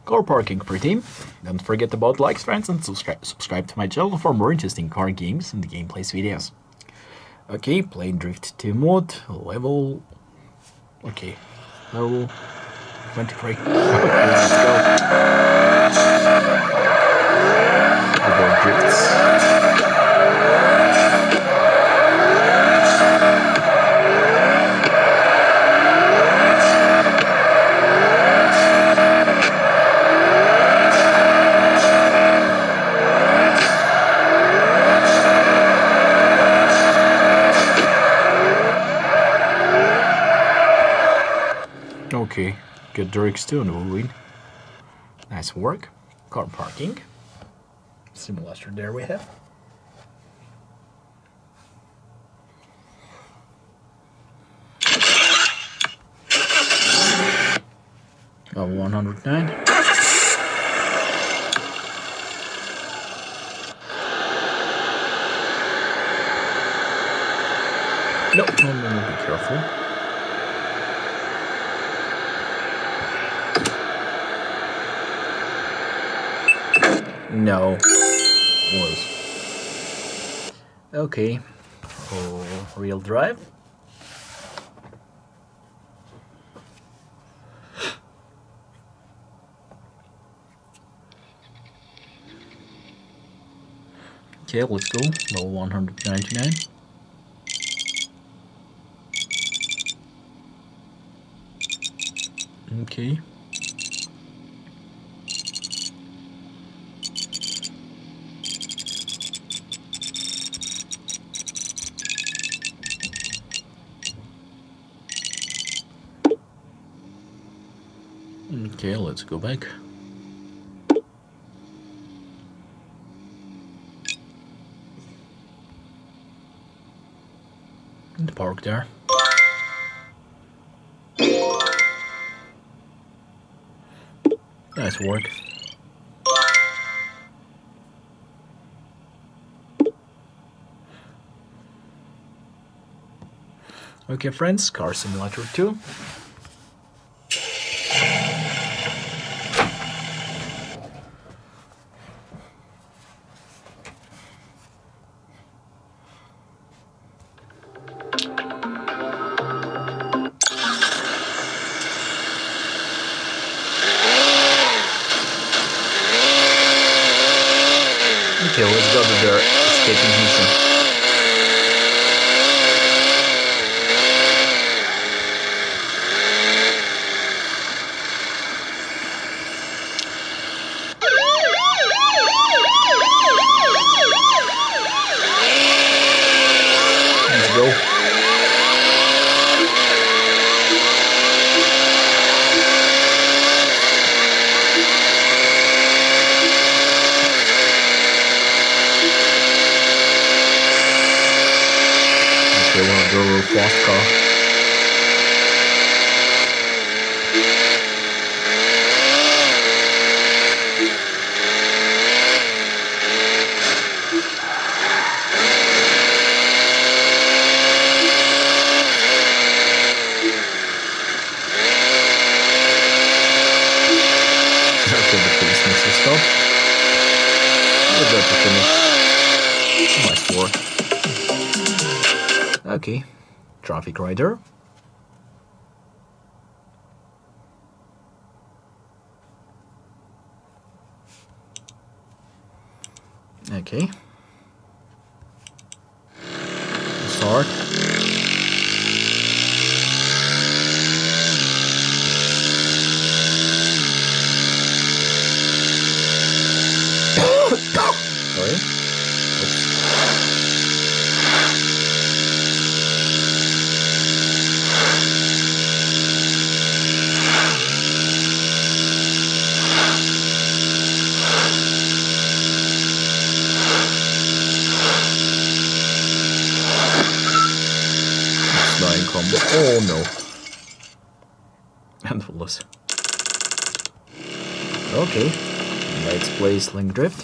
car parking per team. Don't forget about likes, friends, and subscribe to my channel for more interesting car games and gameplays videos. Okay, plane drift 2 mode, level... Okay, level 23. Okay, let's go. The board drifts. Okay, good directs too, and we'll win. Nice work. Car parking. Simulator there we have. Oh, 109. No, be careful. No. Was. Okay. Oh, real drive. Okay, let's go. Level 199. Okay. Okay, let's go back. And park there. Nice work. Okay, friends, Car Simulator 2. Okay, let's go to their escaping mission. Let's go. Okay, we'll go real fast car. Okay, the police makes us stop. We're good to finish. Nice work. Okay, traffic rider. Okay. Start. Sorry. Oops. Flying combo. Oh no. And we'll lose. Okay. Let's play Sling Drift.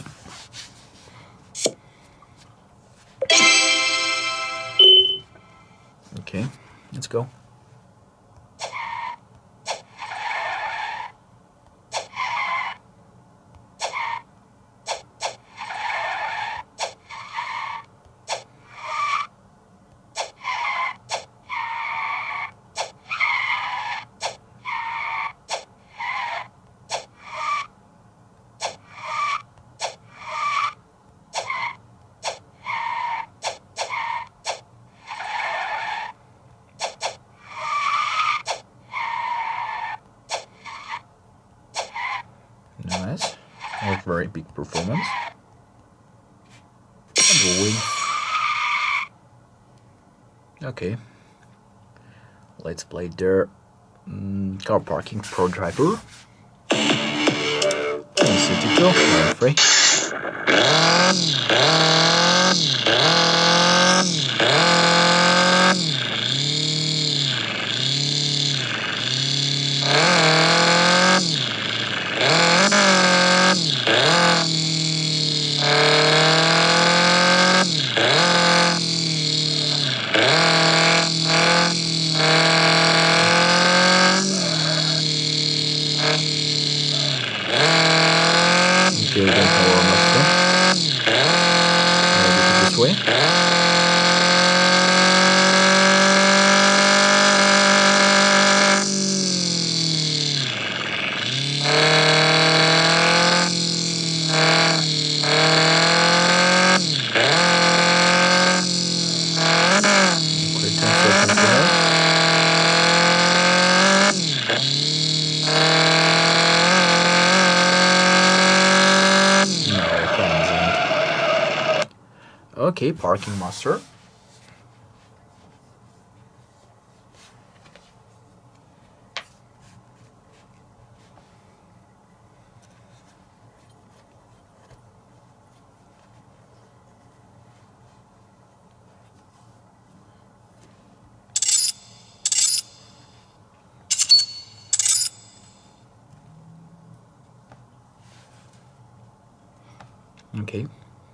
Okay, let's go. Nice. Not very big performance. And rolling. Okay. Let's play their car parking pro driver. Easy to go. Free. Okay, we're going to power Mustang. Maybe this way. Quick 10 seconds there. Okay, parking master. Okay.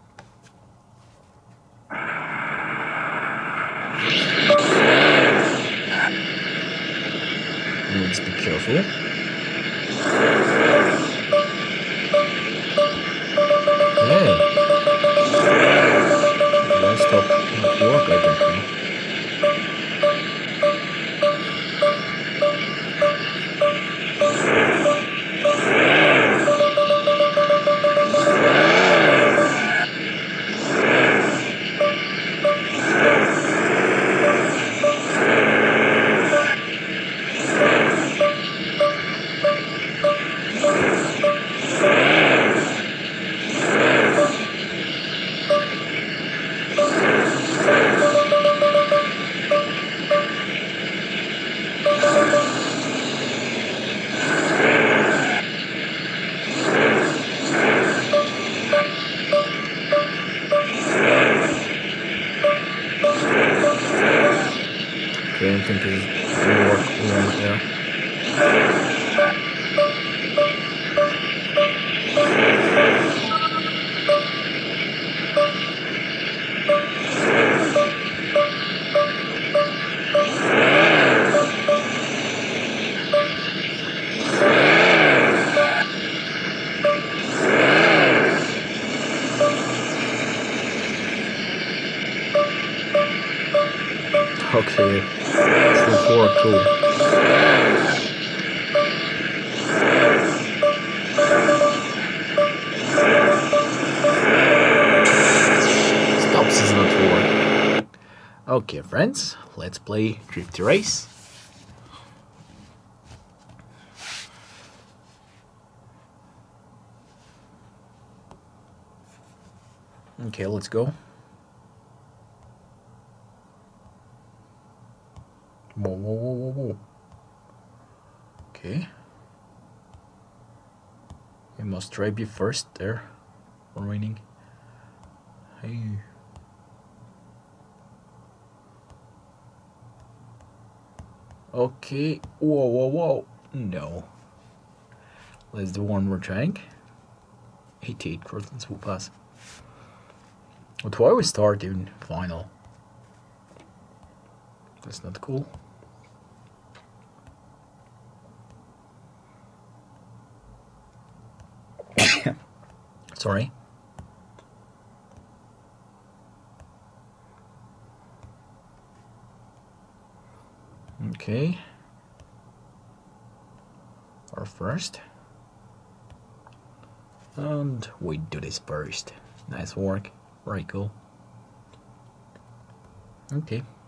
Let's be careful. Hey. Did I stop at work? I don't know. Okay, I think it's gonna work along there. Okay, still 4, cool. Stops is not working. Okay, friends, let's play Drift Race. Okay, let's go. Whoa, whoa, whoa, whoa, whoa. Okay. We must try be first there. We're winning. Hey. Okay. Whoa, whoa, whoa. No. Let's do one more trying. 88 Cortland's will pass. But why we start in final? That's not cool. Sorry. Okay. Our first. And we do this first. Nice work. Very cool. Okay.